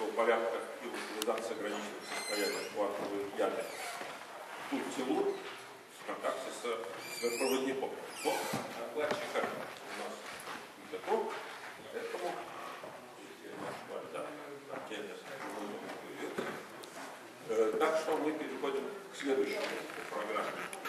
что порядка и локализация граничных состояний квантовых ядер. Тут телур в контакте с проводником. Но датчика у нас готов, поэтому так что мы переходим к следующему программе.